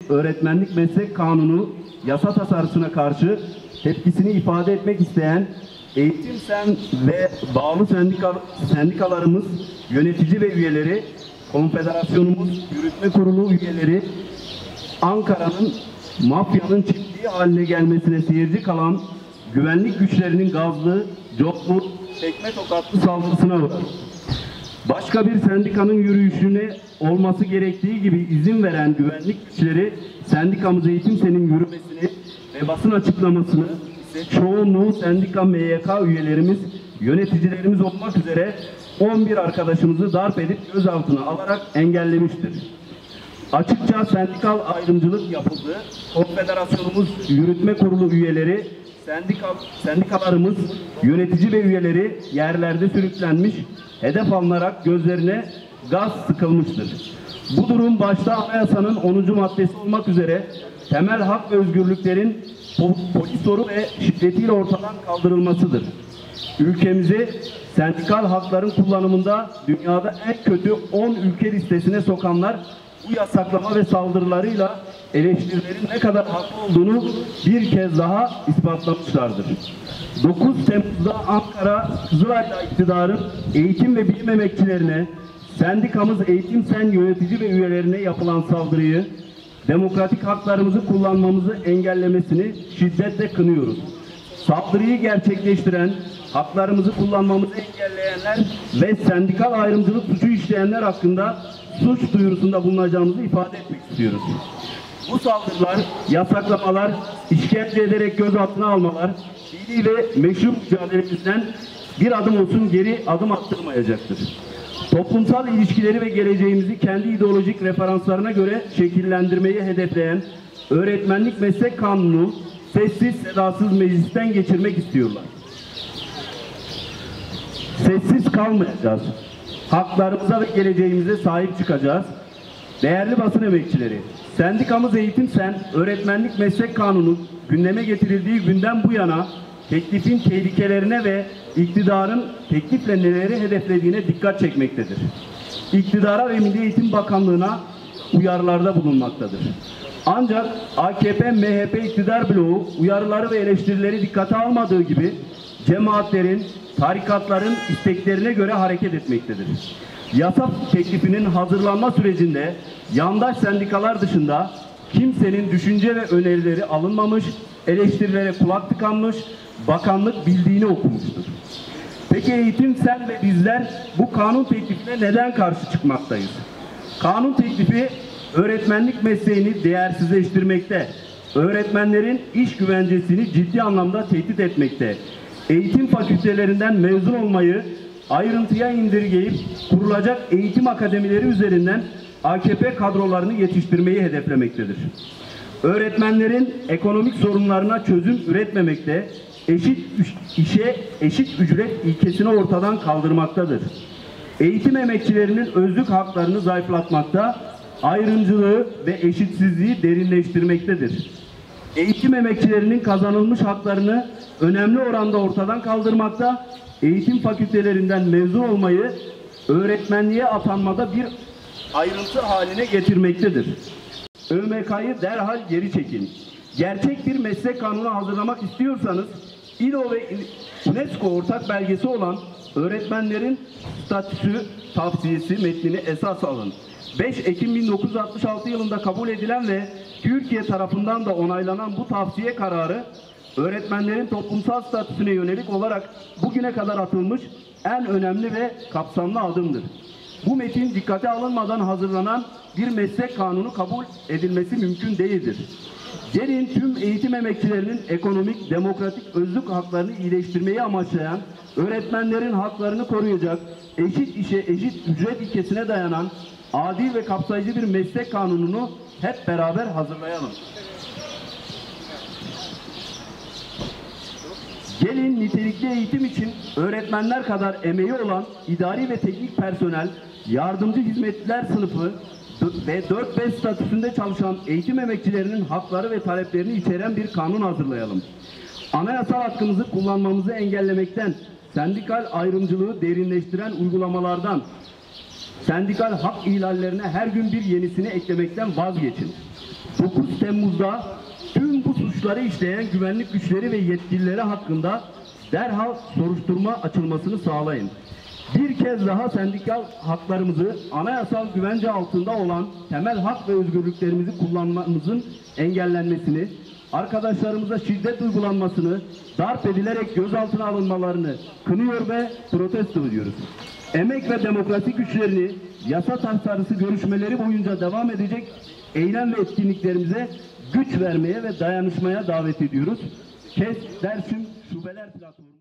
Öğretmenlik Meslek Kanunu yasa tasarısına karşı tepkisini ifade etmek isteyen Eğitim Sen ve bağlı sendikalarımız, yönetici ve üyeleri, konfederasyonumuz, yürütme kurulu üyeleri, Ankara'nın mafyanın çiftliği haline gelmesine seyirci kalan güvenlik güçlerinin gazlı, coplu, tekme tokatlı saldırısına uğrar. Başka bir sendikanın yürüyüşüne olması gerektiği gibi izin veren güvenlik güçleri sendikamız Eğitim Sen'in yürümesini ve basın açıklamasını ise çoğunluğu sendika MYK üyelerimiz, yöneticilerimiz olmak üzere 11 arkadaşımızı darp edip gözaltına alarak engellemiştir. Açıkça sendikal ayrımcılık yapıldı. Konfederasyonumuz, yürütme kurulu üyeleri, sendikalarımız, yönetici ve üyeleri yerlerde sürüklenmiş, hedef alınarak gözlerine gaz sıkılmıştır. Bu durum başta anayasanın 10. maddesi olmak üzere temel hak ve özgürlüklerin polis zoru ve şiddetiyle ortadan kaldırılmasıdır. Ülkemizi sendikal hakların kullanımında dünyada en kötü 10 ülke listesine sokanlar bu yasaklama ve saldırılarıyla eleştirilerin ne kadar haklı olduğunu bir kez daha ispatlamışlardır. 9 Temmuz'da Ankara Kızılay'da iktidarın eğitim ve bilim emekçilerine, sendikamız Eğitim Sen yönetici ve üyelerine yapılan saldırıyı, demokratik haklarımızı kullanmamızı engellemesini şiddetle kınıyoruz. Saldırıyı gerçekleştiren, haklarımızı kullanmamızı engelleyenler ve sendikal ayrımcılık suçu işleyenler hakkında suç duyurusunda bulunacağımızı ifade etmek istiyoruz. Bu saldırılar, yasaklamalar, işkence ederek gözaltına almalar, fiili ve meşru mücadelemizden bir adım olsun geri adım attırmayacaktır. Toplumsal ilişkileri ve geleceğimizi kendi ideolojik referanslarına göre şekillendirmeyi hedefleyen Öğretmenlik Meslek Kanunu sessiz sedasız meclisten geçirmek istiyorlar. Sessiz kalmayacağız. Haklarımıza ve geleceğimize sahip çıkacağız. Değerli basın emekçileri, sendikamız Eğitim Sen, Öğretmenlik Meslek Kanunu gündeme getirildiği günden bu yana teklifin tehlikelerine ve iktidarın teklifle neleri hedeflediğine dikkat çekmektedir. İktidara ve Milli Eğitim Bakanlığı'na uyarılarda bulunmaktadır. Ancak AKP, MHP iktidar bloğu uyarıları ve eleştirileri dikkate almadığı gibi cemaatlerin, tarikatların isteklerine göre hareket etmektedir. Yasa teklifinin hazırlanma sürecinde yandaş sendikalar dışında kimsenin düşünce ve önerileri alınmamış, eleştirilere kulak tıkanmış, bakanlık bildiğini okumuştur. Peki Eğitim Sen ve bizler bu kanun teklifine neden karşı çıkmaktayız? Kanun teklifi öğretmenlik mesleğini değersizleştirmekte, öğretmenlerin iş güvencesini ciddi anlamda tehdit etmekte, eğitim fakültelerinden mezun olmayı ayrıntıya indirgeyip kurulacak eğitim akademileri üzerinden AKP kadrolarını yetiştirmeyi hedeflemektedir. Öğretmenlerin ekonomik sorunlarına çözüm üretmemekte, eşit işe eşit ücret ilkesini ortadan kaldırmaktadır. Eğitim emekçilerinin özlük haklarını zayıflatmakta, ayrımcılığı ve eşitsizliği derinleştirmektedir. Eğitim emekçilerinin kazanılmış haklarını önemli oranda ortadan kaldırmakta, eğitim fakültelerinden mezun olmayı öğretmenliğe atanmada bir ayrıntı haline getirmektedir. ÖMK'yı derhal geri çekin. Gerçek bir meslek kanunu hazırlamak istiyorsanız İLO ve UNESCO ortak belgesi olan öğretmenlerin statüsü tavsiyesi metnini esas alın. 5 Ekim 1966 yılında kabul edilen ve Türkiye tarafından da onaylanan bu tavsiye kararı öğretmenlerin toplumsal statüsüne yönelik olarak bugüne kadar atılmış en önemli ve kapsamlı adımdır. Bu metin dikkate alınmadan hazırlanan bir meslek kanunu kabul edilmesi mümkün değildir. Gelin tüm eğitim emekçilerinin ekonomik, demokratik özlük haklarını iyileştirmeyi amaçlayan, öğretmenlerin haklarını koruyacak, eşit işe eşit ücret ilkesine dayanan adil ve kapsayıcı bir meslek kanununu hep beraber hazırlayalım. Gelin nitelikli eğitim için öğretmenler kadar emeği olan idari ve teknik personel, yardımcı hizmetliler sınıfı ve 4-5 statüsünde çalışan eğitim emekçilerinin hakları ve taleplerini içeren bir kanun hazırlayalım. Anayasal hakkımızı kullanmamızı engellemekten, sendikal ayrımcılığı derinleştiren uygulamalardan, sendikal hak ihlallerine her gün bir yenisini eklemekten vazgeçin. 9 Temmuz'da tüm bu suçları işleyen güvenlik güçleri ve yetkilileri hakkında derhal soruşturma açılmasını sağlayın. Bir kez daha sendikal haklarımızı anayasal güvence altında olan temel hak ve özgürlüklerimizi kullanmamızın engellenmesini, arkadaşlarımıza şiddet uygulanmasını, darp edilerek gözaltına alınmalarını kınıyor ve protesto ediyoruz. Emek ve demokrasi güçlerini yasa tasarısı görüşmeleri boyunca devam edecek eylem ve etkinliklerimize güç vermeye ve dayanışmaya davet ediyoruz. KES Dersim Şubeler Platformu